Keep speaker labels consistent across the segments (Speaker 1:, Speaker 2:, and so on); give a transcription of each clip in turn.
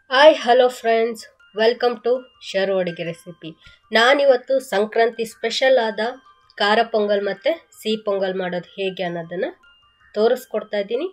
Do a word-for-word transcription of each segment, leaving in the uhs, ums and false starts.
Speaker 1: Hi hello friends, welcome to Sharu ಅಡುಗೆ recipe. ನಾನಿವತ್ತು Sankranti special ಆದ ಖಾರ ಪೊಂಗಲ್ ಮತ್ತು ಸಿಹಿ ಪೊಂಗಲ್ ಮಾಡೋದು ಹೇಗೆ ಅನ್ನೋದನ್ನು ತೋರಿಸ್ಕೊಡ್ತಾ ಇದ್ದೀನಿ.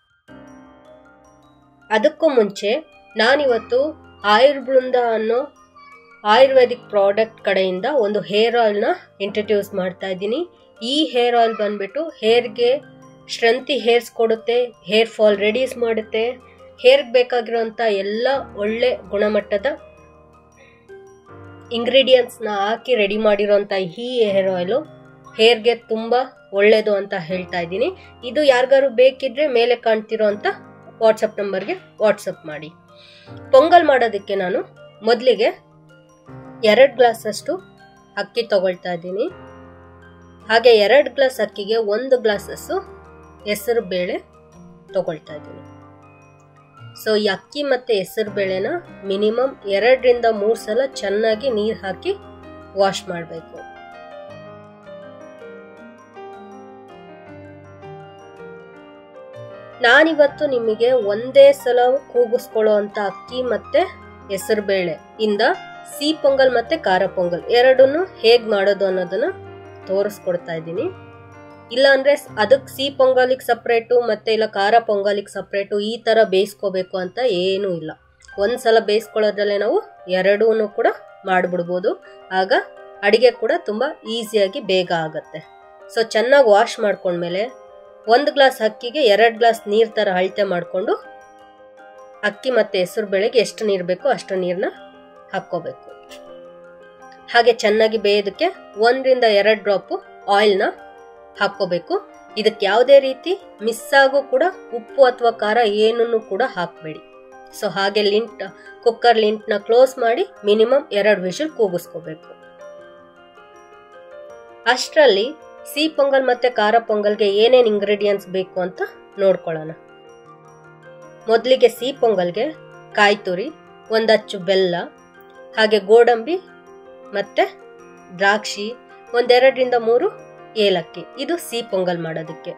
Speaker 1: ಅದಕ್ಕೂ ಮುಂಚೆ ನಾನಿವತ್ತು ಆಯುರ್ಬೃಂದ ಅನ್ನೋ ಆಯುರ್ವೇದಿಕ್ ಪ್ರಾಡಕ್ಟ್ ಕಡೆಯಿಂದ ಒಂದು ಹೇರ್ ಆಯಿಲ್ನ ಇಂಟ್ರಡ್ಯೂಸ್ ಮಾಡ್ತಾ ಇದ್ದೀನಿ. ಈ ಹೇರ್ ಆಯಿಲ್ ಬಂದ್ಬಿಟ್ಟು ಹೇರ್ಗೆ ಸ್ಟ್ರೆಂತಿ ಹೇರ್ಸ್ ಕೊಡುತ್ತೆ, ಹೇರ್ ಫಾಲ್ ರೆಡ್ಯೂಸ್ ಮಾಡುತ್ತೆ. ಹೇರ್ಗೆ ಬೇಕಾಗಿರೋಂಥ ಎಲ್ಲ ಒಳ್ಳೆ ಗುಣಮಟ್ಟದ ಇಂಗ್ರೀಡಿಯೆಂಟ್ಸ್ನ ಹಾಕಿ ರೆಡಿ ಮಾಡಿರೋಂಥ ಈ ಹೇರ್ ಆಯಿಲು ಹೇರ್ಗೆ ತುಂಬ ಒಳ್ಳೆಯದು ಅಂತ ಹೇಳ್ತಾ ಇದ್ದೀನಿ. ಇದು ಯಾರಿಗಾರು ಬೇಕಿದ್ರೆ ಮೇಲೆ ಕಾಣ್ತಿರೋ ಅಂಥ ವಾಟ್ಸಪ್ ನಂಬರ್ಗೆ ವಾಟ್ಸಪ್ ಮಾಡಿ. ಪೊಂಗಲ್ ಮಾಡೋದಕ್ಕೆ ನಾನು ಮೊದಲಿಗೆ ಎರಡು ಗ್ಲಾಸಷ್ಟು ಅಕ್ಕಿ ತಗೊಳ್ತಾ ಇದ್ದೀನಿ. ಹಾಗೆ ಎರಡು ಗ್ಲಾಸ್ ಅಕ್ಕಿಗೆ ಒಂದು ಗ್ಲಾಸಸ್ಸು ಹೆಸರು ಬೇಳೆ ತಗೊಳ್ತಾ ಇದ್ದೀನಿ. ಸೊ ಈ ಅಕ್ಕಿ ಮತ್ತು ಹೆಸರು ಬೇಳೆನ ಮಿನಿಮಮ್ ಎರಡರಿಂದ ಮೂರು ಸಲ ಚೆನ್ನಾಗಿ ನೀರು ಹಾಕಿ ವಾಶ್ ಮಾಡಬೇಕು. ನಾನಿವತ್ತು ನಿಮಗೆ ಒಂದೇ ಸಲ ಕೂಗಿಸ್ಕೊಳ್ಳೋ ಅಂತ ಅಕ್ಕಿ ಮತ್ತು ಹೆಸರು ಬೇಳೆ ಇಂದ ಸಿಹಿ ಪೊಂಗಲ್ ಮತ್ತು ಖಾರ ಪೊಂಗಲ್ ಎರಡನ್ನೂ ಹೇಗೆ ಮಾಡೋದು ಅನ್ನೋದನ್ನು ತೋರಿಸ್ಕೊಡ್ತಾ ಇದ್ದೀನಿ. ಇಲ್ಲ ಅಂದರೆ ಅದಕ್ಕೆ ಸಿಹಿ ಪೊಂಗಲಿಗೆ ಸಪ್ರೇಟು ಮತ್ತು ಇಲ್ಲ ಖಾರ ಪೊಂಗಲಿಗೆ ಸಪ್ರೇಟು ಈ ಥರ ಬೇಯಿಸ್ಕೋಬೇಕು ಅಂತ ಏನೂ ಇಲ್ಲ. ಒಂದು ಸಲ ಬೇಯಿಸ್ಕೊಳ್ಳೋದ್ರಲ್ಲೇ ನಾವು ಎರಡೂ ಕೂಡ ಮಾಡಿಬಿಡ್ಬೋದು. ಆಗ ಅಡುಗೆ ಕೂಡ ತುಂಬ ಈಸಿಯಾಗಿ ಬೇಗ ಆಗುತ್ತೆ. ಸೊ ಚೆನ್ನಾಗಿ ವಾಶ್ ಮಾಡ್ಕೊಂಡ್ಮೇಲೆ ಒಂದು ಗ್ಲಾಸ್ ಅಕ್ಕಿಗೆ ಎರಡು ಗ್ಲಾಸ್ ನೀರು ಥರ ಅಳತೆ ಮಾಡಿಕೊಂಡು ಅಕ್ಕಿ ಮತ್ತು ಹೆಸರು ಬೇಳೆಗೆ ಎಷ್ಟು ನೀರು ಬೇಕೋ ಅಷ್ಟು ನೀರನ್ನ ಹಾಕ್ಕೋಬೇಕು. ಹಾಗೆ ಚೆನ್ನಾಗಿ ಬೇಯೋದಕ್ಕೆ ಒಂದರಿಂದ ಎರಡು ಡ್ರಾಪು ಆಯಿಲ್ನ ಹಾಕ್ಕೋಬೇಕು. ಇದಕ್ಕೆ ಯಾವುದೇ ರೀತಿ ಮಿಸ್ ಆಗೋ ಕೂಡ ಉಪ್ಪು ಅಥವಾ ಖಾರ ಏನನ್ನು ಕೂಡ ಹಾಕಬೇಡಿ. ಸೊ ಹಾಗೆ ಲಿಂಟ್ ಕುಕ್ಕರ್ ಲಿಂಟ್ನ ಕ್ಲೋಸ್ ಮಾಡಿ ಮಿನಿಮಮ್ ಎರಡು ವಿಷಲ್ ಕೂಗಿಸ್ಕೋಬೇಕು. ಅಷ್ಟರಲ್ಲಿ ಸಿಹಿ ಪೊಂಗಲ್ ಮತ್ತು ಖಾರ ಪೊಂಗಲ್ಗೆ ಏನೇನು ಇಂಗ್ರೀಡಿಯೆಂಟ್ಸ್ ಬೇಕು ಅಂತ ನೋಡ್ಕೊಳ್ಳೋಣ. ಮೊದಲಿಗೆ ಸಿಹಿ ಪೊಂಗಲ್ಗೆ ಕಾಯಿ ತುರಿ, ಒಂದು ಅಚ್ಚು ಬೆಲ್ಲ, ಹಾಗೆ ಗೋಡಂಬಿ ಮತ್ತು ದ್ರಾಕ್ಷಿ, ಒಂದೆರಡರಿಂದ ಮೂರು ಏಲಕ್ಕಿ, ಇದು ಸಿಹಿ ಪೊಂಗಲ್ ಮಾಡೋದಕ್ಕೆ.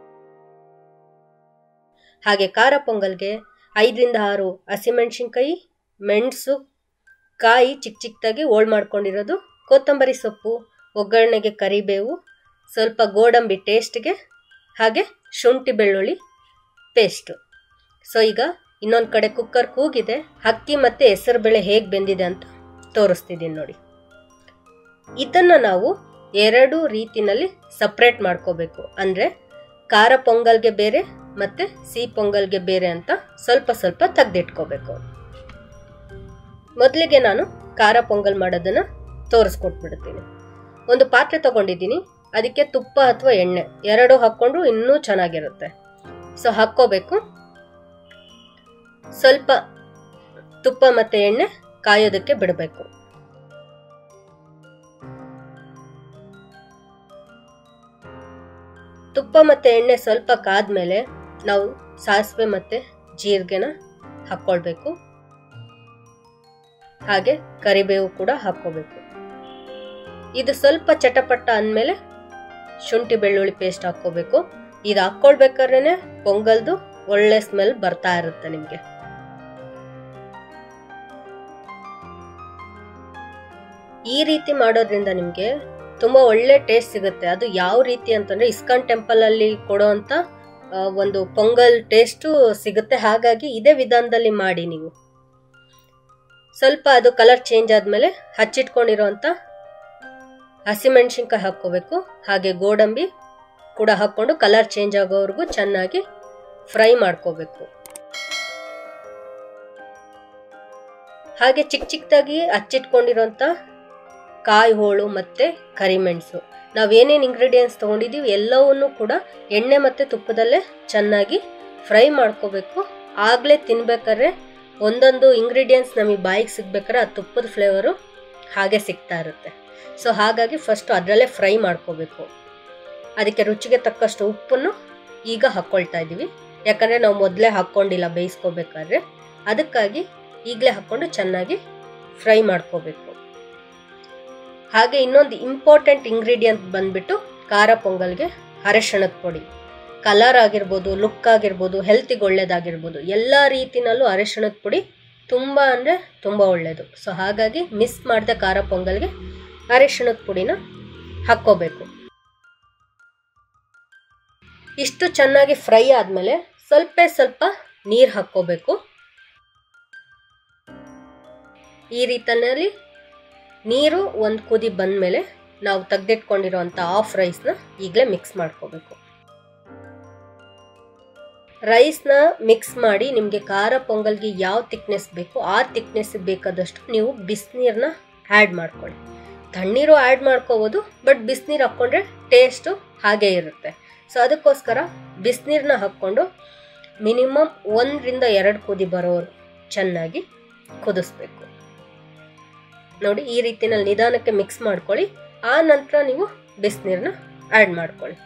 Speaker 1: ಹಾಗೆ ಖಾರ ಪೊಂಗಲ್ಗೆ ಐದರಿಂದ ಆರು ಹಸಿಮೆಣಸಿನ್ಕಾಯಿ, ಮೆಣಸು, ಕಾಯಿ ಚಿಕ್ಕ ಚಿಕ್ಕದಾಗಿ ಹೋಳು ಮಾಡ್ಕೊಂಡಿರೋದು, ಕೊತ್ತಂಬರಿ ಸೊಪ್ಪು, ಒಗ್ಗರಣೆಗೆ ಕರಿಬೇವು, ಸ್ವಲ್ಪ ಗೋಡಂಬಿ ಟೇಸ್ಟ್ಗೆ, ಹಾಗೆ ಶುಂಠಿ ಬೆಳ್ಳುಳ್ಳಿ ಪೇಸ್ಟು. ಸೊ ಈಗ ಇನ್ನೊಂದು ಕಡೆ ಕುಕ್ಕರ್ ಕೂಗಿದೆ, ಅಕ್ಕಿ ಮತ್ತು ಹೆಸರು ಬೇಳೆ ಹೇಗೆ ಬೆಂದಿದೆ ಅಂತ ತೋರಿಸ್ತಿದ್ದೀನಿ ನೋಡಿ. ಇದನ್ನು ನಾವು ಎರಡು ರೀತಿನಲ್ಲಿ ಸಪ್ರೇಟ್ ಮಾಡ್ಕೋಬೇಕು. ಅಂದರೆ ಖಾರ ಪೊಂಗಲ್ಗೆ ಬೇರೆ ಮತ್ತು ಸಿಹಿ ಪೊಂಗಲ್ಗೆ ಬೇರೆ ಅಂತ ಸ್ವಲ್ಪ ಸ್ವಲ್ಪ ತೆಗೆದಿಟ್ಕೋಬೇಕು. ಮೊದಲಿಗೆ ನಾನು ಖಾರ ಪೊಂಗಲ್ ಮಾಡೋದನ್ನು ತೋರಿಸ್ಕೊಟ್ಬಿಡ್ತೀನಿ. ಒಂದು ಪಾತ್ರೆ ತಗೊಂಡಿದ್ದೀನಿ, ಅದಕ್ಕೆ ತುಪ್ಪ ಅಥವಾ ಎಣ್ಣೆ ಎರಡು ಹಾಕ್ಕೊಂಡು ಇನ್ನೂ ಚೆನ್ನಾಗಿರುತ್ತೆ. ಸೊ ಹಾಕ್ಕೋಬೇಕು. ಸ್ವಲ್ಪ ತುಪ್ಪ ಮತ್ತು ಎಣ್ಣೆ ಕಾಯೋದಕ್ಕೆ ಬಿಡಬೇಕು. ತುಪ್ಪ ಮತ್ತು ಎಣ್ಣೆ ಸ್ವಲ್ಪ ಕಾದ್ಮೇಲೆ ನಾವು ಸಾಸಿವೆ ಮತ್ತು ಜೀರಿಗೆನ ಹಾಕ್ಕೊಳ್ಬೇಕು. ಹಾಗೆ ಕರಿಬೇವು ಕೂಡ ಹಾಕ್ಕೋಬೇಕು. ಇದು ಸ್ವಲ್ಪ ಚಟಪಟ ಅಂದಮೇಲೆ ಶುಂಠಿ ಬೆಳ್ಳುಳ್ಳಿ ಪೇಸ್ಟ್ ಹಾಕ್ಕೋಬೇಕು. ಇದು ಹಾಕ್ಕೊಳ್ಬೇಕಾದ್ರೆ ಪೊಂಗಲ್ದು ಒಳ್ಳೆ ಸ್ಮೆಲ್ ಬರ್ತಾ ಇರುತ್ತೆ ನಿಮಗೆ. ಈ ರೀತಿ ಮಾಡೋದ್ರಿಂದ ನಿಮಗೆ ತುಂಬ ಒಳ್ಳೆ ಟೇಸ್ಟ್ ಸಿಗುತ್ತೆ. ಅದು ಯಾವ ರೀತಿ ಅಂತಂದರೆ ಇಸ್ಕಾನ್ ಟೆಂಪಲಲ್ಲಿ ಕೊಡೋ ಅಂಥ ಒಂದು ಪೊಂಗಲ್ ಟೇಸ್ಟು ಸಿಗುತ್ತೆ. ಹಾಗಾಗಿ ಇದೇ ವಿಧಾನದಲ್ಲಿ ಮಾಡಿ ನೀವು. ಸ್ವಲ್ಪ ಅದು ಕಲರ್ ಚೇಂಜ್ ಆದಮೇಲೆ ಹಚ್ಚಿಟ್ಕೊಂಡಿರೋಂಥ ಹಸಿಮೆಣಸಿನ್ಕಾಯಿ ಹಾಕ್ಕೋಬೇಕು. ಹಾಗೆ ಗೋಡಂಬಿ ಕೂಡ ಹಾಕ್ಕೊಂಡು ಕಲರ್ ಚೇಂಜ್ ಆಗೋವರೆಗೂ ಚೆನ್ನಾಗಿ ಫ್ರೈ ಮಾಡ್ಕೋಬೇಕು. ಹಾಗೆ ಚಿಕ್ಕ ಚಿಕ್ಕದಾಗಿ ಹಚ್ಚಿಟ್ಕೊಂಡಿರೋಂಥ ಕಾಯಿ ಹೋಳು ಮತ್ತು ಕರಿಮೆಣಸು, ನಾವೇನೇನು ಇಂಗ್ರೀಡಿಯೆಂಟ್ಸ್ ತೊಗೊಂಡಿದ್ದೀವಿ ಎಲ್ಲವನ್ನೂ ಕೂಡ ಎಣ್ಣೆ ಮತ್ತು ತುಪ್ಪದಲ್ಲೇ ಚೆನ್ನಾಗಿ ಫ್ರೈ ಮಾಡ್ಕೋಬೇಕು. ಆಗಲೇ ತಿನ್ಬೇಕಾದ್ರೆ ಒಂದೊಂದು ಇಂಗ್ರೀಡಿಯೆಂಟ್ಸ್ ನಮಗೆ ಬಾಯಿಗೆ ಸಿಗ್ಬೇಕಾದ್ರೆ ಆ ತುಪ್ಪದ ಫ್ಲೇವರು ಹಾಗೆ ಸಿಗ್ತಾ ಇರುತ್ತೆ. ಸೊ ಹಾಗಾಗಿ ಫಸ್ಟು ಅದರಲ್ಲೇ ಫ್ರೈ ಮಾಡ್ಕೋಬೇಕು. ಅದಕ್ಕೆ ರುಚಿಗೆ ತಕ್ಕಷ್ಟು ಉಪ್ಪನ್ನು ಈಗ ಹಾಕ್ಕೊಳ್ತಾ ಇದ್ದೀವಿ, ಯಾಕಂದರೆ ನಾವು ಮೊದಲೇ ಹಾಕ್ಕೊಂಡಿಲ್ಲ ಬೇಯಿಸ್ಕೋಬೇಕಾದ್ರೆ. ಅದಕ್ಕಾಗಿ ಈಗಲೇ ಹಾಕ್ಕೊಂಡು ಚೆನ್ನಾಗಿ ಫ್ರೈ ಮಾಡ್ಕೋಬೇಕು. ಹಾಗೆ ಇನ್ನೊಂದು ಇಂಪಾರ್ಟೆಂಟ್ ಇಂಗ್ರೀಡಿಯೆಂಟ್ ಬಂದ್ಬಿಟ್ಟು ಖಾರ ಪೊಂಗಲ್ಗೆ ಅರಿಶಿಣದ ಪುಡಿ. ಕಲರ್ ಆಗಿರ್ಬೋದು, ಲುಕ್ ಆಗಿರ್ಬೋದು, ಹೆಲ್ತಿಗೆ ಒಳ್ಳೇದಾಗಿರ್ಬೋದು, ಎಲ್ಲ ರೀತಿನಲ್ಲೂ ಅರಿಶಿಣದ ಪುಡಿ ತುಂಬ ಅಂದರೆ ತುಂಬ ಒಳ್ಳೆಯದು. ಸೊ ಹಾಗಾಗಿ ಮಿಸ್ ಮಾಡದೆ ಖಾರ ಪೊಂಗಲ್ಗೆ ಅರಿಶಿಣದ ಪುಡಿನ ಹಾಕ್ಕೋಬೇಕು. ಇಷ್ಟು ಚೆನ್ನಾಗಿ ಫ್ರೈ ಆದಮೇಲೆ ಸ್ವಲ್ಪ ಸ್ವಲ್ಪ ನೀರು ಹಾಕ್ಕೋಬೇಕು. ಈ ರೀತಿಯಲ್ಲಿ ನೀರು ಒಂದು ಕುದಿ ಬಂದಮೇಲೆ ನಾವು ತೆಗೆದಿಟ್ಕೊಂಡಿರೋಂಥ ಹಾಫ್ ರೈಸ್ನ ಈಗಲೇ ಮಿಕ್ಸ್ ಮಾಡ್ಕೋಬೇಕು. ರೈಸ್ನ ಮಿಕ್ಸ್ ಮಾಡಿ ನಿಮಗೆ ಖಾರ ಪೊಂಗಲ್ಗೆ ಯಾವ ತಿಕ್ನೆಸ್ ಬೇಕು ಆ ತಿಕ್ನೆಸ್ಗೆ ಬೇಕಾದಷ್ಟು ನೀವು ಬಿಸಿನೀರನ್ನ ಆ್ಯಡ್ ಮಾಡ್ಕೊಳ್ಳಿ. ತಣ್ಣೀರು ಆ್ಯಡ್ ಮಾಡ್ಕೋಬೋದು, ಬಟ್ ಬಿಸಿನೀರು ಹಾಕ್ಕೊಂಡ್ರೆ ಟೇಸ್ಟು ಹಾಗೇ ಇರುತ್ತೆ. ಸೊ ಅದಕ್ಕೋಸ್ಕರ ಬಿಸಿನೀರನ್ನ ಹಾಕ್ಕೊಂಡು ಮಿನಿಮಮ್ ಒಂದರಿಂದ ಎರಡು ಕುದಿ ಬರೋರು ಚೆನ್ನಾಗಿ ಕುದಿಸ್ಬೇಕು. ನೋಡಿ, ಈ ರೀತಿನಲ್ಲಿ ನಿಧಾನಕ್ಕೆ ಮಿಕ್ಸ್ ಮಾಡ್ಕೊಳ್ಳಿ. ಆ ನಂತರ ನೀವು ಬಿಸಿನೀರನ್ನ ಆ್ಯಡ್ ಮಾಡ್ಕೊಳ್ಳಿ.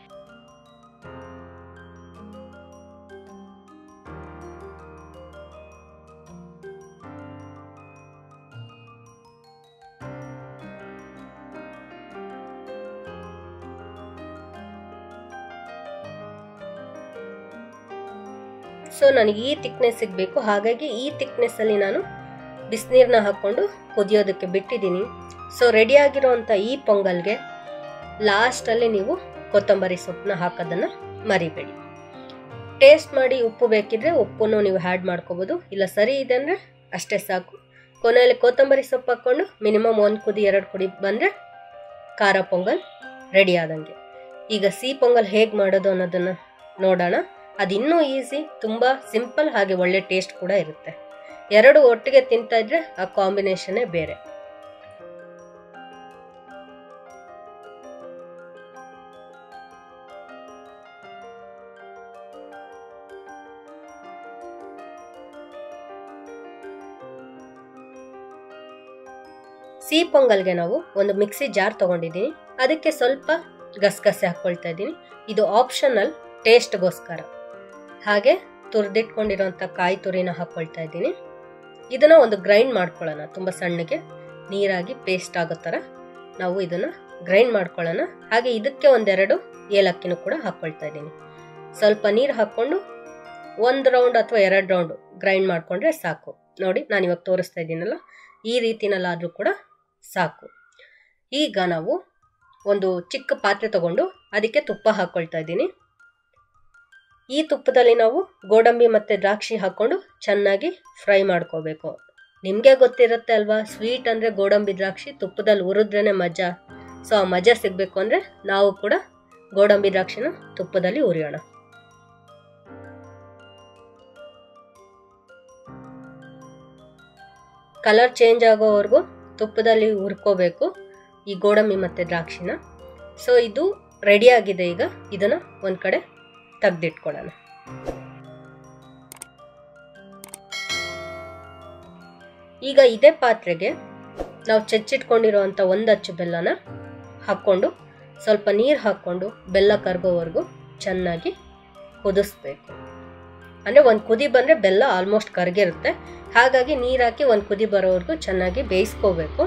Speaker 1: ಸೊ ನನಗೆ ಈ ತಿಕ್ನೆಸ್ಸಿಗೆ ಬೇಕು, ಹಾಗಾಗಿ ಈ ತಿಕ್ನೆಸ್ಸಲ್ಲಿ ನಾನು ಬಿಸಿನೀರನ್ನ ಹಾಕ್ಕೊಂಡು ಕುದಿಯೋದಕ್ಕೆ ಬಿಟ್ಟಿದ್ದೀನಿ. ಸೊ ರೆಡಿಯಾಗಿರೋವಂಥ ಈ ಪೊಂಗಲ್ಗೆ ಲಾಸ್ಟಲ್ಲಿ ನೀವು ಕೊತ್ತಂಬರಿ ಸೊಪ್ಪನ್ನ ಹಾಕೋದನ್ನು ಮರಿಬೇಡಿ. ಟೇಸ್ಟ್ ಮಾಡಿ ಉಪ್ಪು ಬೇಕಿದ್ರೆ ಉಪ್ಪನ್ನು ನೀವು ಆ್ಯಡ್ ಮಾಡ್ಕೋಬೋದು, ಇಲ್ಲ ಸರಿ ಇದೆ ಅಂದರೆ ಅಷ್ಟೇ ಸಾಕು. ಕೊನೆಯಲ್ಲಿ ಕೊತ್ತಂಬರಿ ಸೊಪ್ಪು ಹಾಕ್ಕೊಂಡು ಮಿನಿಮಮ್ ಒಂದು ಕುದಿ ಎರಡು ಕುದಿ ಬಂದರೆ ಖಾರ ಪೊಂಗಲ್ ರೆಡಿ ಆದಂಗೆ. ಈಗ ಸಿಹಿ ಪೊಂಗಲ್ ಹೇಗೆ ಮಾಡೋದು ಅನ್ನೋದನ್ನು ನೋಡೋಣ. ಅದು ಇನ್ನೂ ಈಸಿ, ತುಂಬ ಸಿಂಪಲ್, ಹಾಗೆ ಒಳ್ಳೆ ಟೇಸ್ಟ್ ಕೂಡ ಇರುತ್ತೆ. ಎರಡು ಒಟ್ಟಿಗೆ ತಿಂತಾ ಇದ್ರೆ ಆ ಕಾಂಬಿನೇಷನ್ನೇ ಬೇರೆ. ಸಿಹಿ ಪೊಂಗಲ್ಗೆ ನಾವು ಒಂದು ಮಿಕ್ಸಿ ಜಾರ್ ತಗೊಂಡಿದ್ದೀನಿ, ಅದಕ್ಕೆ ಸ್ವಲ್ಪ ಗಸಗಸೆ ಹಾಕ್ಕೊಳ್ತಾ ಇದ್ದೀನಿ. ಇದು ಆಪ್ಷನಲ್, ಟೇಸ್ಟ್ಗೋಸ್ಕರ. ಹಾಗೆ ತುರಿದಿಟ್ಕೊಂಡಿರೋಂಥ ಕಾಯಿ ತುರಿನ ಹಾಕ್ಕೊಳ್ತಾ ಇದ್ದೀನಿ. ಇದನ್ನು ಒಂದು ಗ್ರೈಂಡ್ ಮಾಡ್ಕೊಳ್ಳೋಣ, ತುಂಬ ಸಣ್ಣಗೆ ನೀರಾಗಿ ಪೇಸ್ಟ್ ಆಗೋ ಥರ ನಾವು ಇದನ್ನು ಗ್ರೈಂಡ್ ಮಾಡ್ಕೊಳ್ಳೋಣ. ಹಾಗೆ ಇದಕ್ಕೆ ಒಂದೆರಡು ಏಲಕ್ಕಿನೂ ಕೂಡ ಹಾಕ್ಕೊಳ್ತಾ ಇದ್ದೀನಿ. ಸ್ವಲ್ಪ ನೀರು ಹಾಕ್ಕೊಂಡು ಒಂದು ರೌಂಡ್ ಅಥವಾ ಎರಡು ರೌಂಡ್ ಗ್ರೈಂಡ್ ಮಾಡಿಕೊಂಡ್ರೆ ಸಾಕು. ನೋಡಿ, ನಾನು ಇವಾಗ ತೋರಿಸ್ತಾ ಇದ್ದೀನಲ್ಲ, ಈ ರೀತಿನಲ್ಲಾದರೂ ಕೂಡ ಸಾಕು. ಈಗ ನಾವು ಒಂದು ಚಿಕ್ಕ ಪಾತ್ರೆ ತಗೊಂಡು ಅದಕ್ಕೆ ತುಪ್ಪ ಹಾಕ್ಕೊಳ್ತಾ ಇದ್ದೀನಿ. ಈ ತುಪ್ಪದಲ್ಲಿ ನಾವು ಗೋಡಂಬಿ ಮತ್ತು ದ್ರಾಕ್ಷಿ ಹಾಕ್ಕೊಂಡು ಚೆನ್ನಾಗಿ ಫ್ರೈ ಮಾಡ್ಕೋಬೇಕು. ನಿಮಗೆ ಗೊತ್ತಿರುತ್ತೆ ಅಲ್ವಾ, ಸ್ವೀಟ್ ಅಂದರೆ ಗೋಡಂಬಿ ದ್ರಾಕ್ಷಿ ತುಪ್ಪದಲ್ಲಿ ಹುರಿದ್ರೇ ಮಜಾ. ಸೊ ಆ ಮಜಾ ಸಿಗಬೇಕು ಅಂದರೆ ನಾವು ಕೂಡ ಗೋಡಂಬಿ ದ್ರಾಕ್ಷಿನ ತುಪ್ಪದಲ್ಲಿ ಹುರಿಯೋಣ. ಕಲರ್ ಚೇಂಜ್ ಆಗೋವರೆಗೂ ತುಪ್ಪದಲ್ಲಿ ಹುರ್ಕೋಬೇಕು ಈ ಗೋಡಂಬಿ ಮತ್ತು ದ್ರಾಕ್ಷಿನ. ಸೊ ಇದು ರೆಡಿಯಾಗಿದೆ. ಈಗ ಇದನ್ನು ಒಂದು ಕಡೆ ತೆಗೆದಿಟ್ಕೊಳ್ಳೋಣ. ಈಗ ಇದೇ ಪಾತ್ರೆಗೆ ನಾವು ಚೆಚ್ಚಿಟ್ಕೊಂಡಿರುವಂಥ ಒಂದು ಅಚ್ಚು ಬೆಲ್ಲನ ಹಾಕ್ಕೊಂಡು ಸ್ವಲ್ಪ ನೀರು ಹಾಕ್ಕೊಂಡು ಬೆಲ್ಲ ಕರಗೋವರೆಗೂ ಚೆನ್ನಾಗಿ ಕುದಿಸ್ಬೇಕು. ಅಂದರೆ ಒಂದು ಕುದಿ ಬಂದರೆ ಬೆಲ್ಲ ಆಲ್ಮೋಸ್ಟ್ ಕರಗಿರುತ್ತೆ, ಹಾಗಾಗಿ ನೀರು ಹಾಕಿ ಒಂದು ಕುದಿ ಬರೋವರೆಗೂ ಚೆನ್ನಾಗಿ ಬೇಯಿಸ್ಕೋಬೇಕು.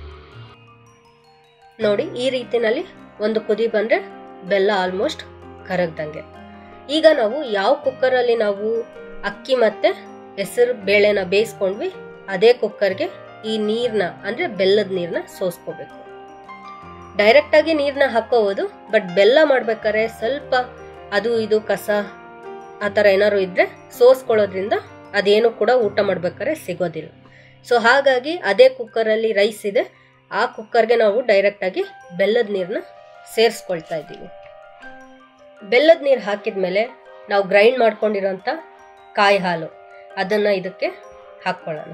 Speaker 1: ನೋಡಿ, ಈ ರೀತಿನಲ್ಲಿ ಒಂದು ಕುದಿ ಬಂದರೆ ಬೆಲ್ಲ ಆಲ್ಮೋಸ್ಟ್ ಕರಗ್ದಂಗೆ. ಈಗ ನಾವು ಯಾವ ಕುಕ್ಕರಲ್ಲಿ ನಾವು ಅಕ್ಕಿ ಮತ್ತು ಹೆಸರು ಬೇಳೆನ ಬೇಯಿಸ್ಕೊಂಡ್ವಿ ಅದೇ ಕುಕ್ಕರ್ಗೆ ಈ ನೀರನ್ನ ಅಂದರೆ ಬೆಲ್ಲದ ನೀರನ್ನ ಸೋಸ್ಕೋಬೇಕು. ಡೈರೆಕ್ಟಾಗಿ ನೀರನ್ನ ಹಾಕೋಬೋದು, ಬಟ್ ಬೆಲ್ಲ ಮಾಡ್ಬೇಕಾದ್ರೆ ಸ್ವಲ್ಪ ಅದು ಇದು ಕಸ ಆ ಥರ ಏನಾದ್ರು ಇದ್ದರೆ ಸೋಸ್ಕೊಳ್ಳೋದ್ರಿಂದ ಅದೇನು ಕೂಡ ಊಟ ಮಾಡ್ಬೇಕಾದ್ರೆ ಸಿಗೋದಿಲ್ಲ. ಸೊ ಹಾಗಾಗಿ ಅದೇ ಕುಕ್ಕರಲ್ಲಿ ರೈಸ್ ಇದೆ, ಆ ಕುಕ್ಕರ್ಗೆ ನಾವು ಡೈರೆಕ್ಟಾಗಿ ಬೆಲ್ಲದ ನೀರನ್ನ ಸೇರಿಸ್ಕೊಳ್ತಾ ಇದ್ದೀವಿ. ಬೆಲ್ಲದ ನೀರು ಹಾಕಿದ ಮೇಲೆ ನಾವು ಗ್ರೈಂಡ್ ಮಾಡ್ಕೊಂಡಿರೋಂಥ ಕಾಯಿ ಹಾಲು ಅದನ್ನು ಇದಕ್ಕೆ ಹಾಕ್ಕೊಳ್ಳೋಣ.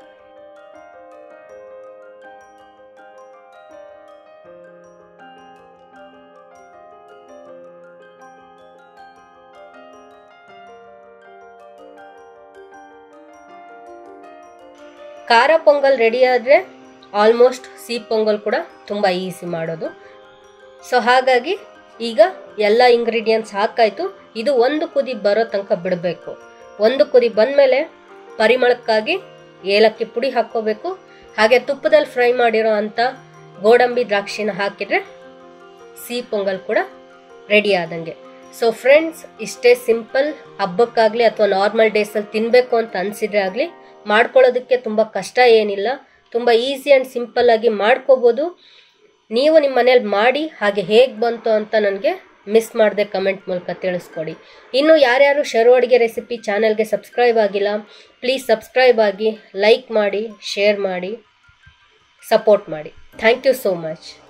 Speaker 1: ಖಾರ ಪೊಂಗಲ್ ರೆಡಿ ಆದರೆ ಆಲ್ಮೋಸ್ಟ್ ಸಿಹಿ ಪೊಂಗಲ್ ಕೂಡ ತುಂಬ ಈಸಿ ಮಾಡೋದು. ಸೊ ಹಾಗಾಗಿ ಈಗ ಎಲ್ಲ ಇಂಗ್ರೀಡಿಯೆಂಟ್ಸ್ ಹಾಕಾಯಿತು. ಇದು ಒಂದು ಕುದಿ ಬರೋ ತನಕ ಬಿಡಬೇಕು. ಒಂದು ಕುದಿ ಬಂದಮೇಲೆ ಪರಿಮಳಕ್ಕಾಗಿ ಏಲಕ್ಕಿ ಪುಡಿ ಹಾಕ್ಕೋಬೇಕು. ಹಾಗೆ ತುಪ್ಪದಲ್ಲಿ ಫ್ರೈ ಮಾಡಿರೋ ಅಂಥ ಗೋಡಂಬಿ ದ್ರಾಕ್ಷಿನ ಹಾಕಿದರೆ ಸಿಹಿ ಪೊಂಗಲ್ ಕೂಡ ರೆಡಿ ಆದಂಗೆ. ಸೊ ಫ್ರೆಂಡ್ಸ್, ಇಷ್ಟೇ ಸಿಂಪಲ್. ಹಬ್ಬಕ್ಕಾಗಲಿ ಅಥವಾ ನಾರ್ಮಲ್ ಡೇಸಲ್ಲಿ ತಿನ್ನಬೇಕು ಅಂತ ಅನಿಸಿದ್ರೆ ಆಗಲಿ ಮಾಡ್ಕೊಳ್ಳೋದಕ್ಕೆ ತುಂಬ ಕಷ್ಟ ಏನಿಲ್ಲ, ತುಂಬ ಈಸಿ ಆ್ಯಂಡ್ ಸಿಂಪಲ್ಲಾಗಿ ಮಾಡ್ಕೋಬೋದು. ನೀವು ನಿಮ್ಮ ಮನೇಲಿ ಮಾಡಿ ಹಾಗೆ ಹೇಗೆ ಬಂತು ಅಂತ ನನಗೆ ಮಿಸ್ ಮಾಡದೆ ಕಮೆಂಟ್ ಮೂಲಕ ತಿಳಿಸ್ಕೊಡಿ. ಇನ್ನು ಯಾರ್ಯಾರು ಶರು ಅಡುಗೆ ರೆಸಿಪಿ ಚಾನಲ್ಗೆ ಸಬ್ಸ್ಕ್ರೈಬ್ ಆಗಿಲ್ಲ, ಪ್ಲೀಸ್ ಸಬ್ಸ್ಕ್ರೈಬ್ ಆಗಿ, ಲೈಕ್ ಮಾಡಿ, ಶೇರ್ ಮಾಡಿ, ಸಪೋರ್ಟ್ ಮಾಡಿ. Thank you so much.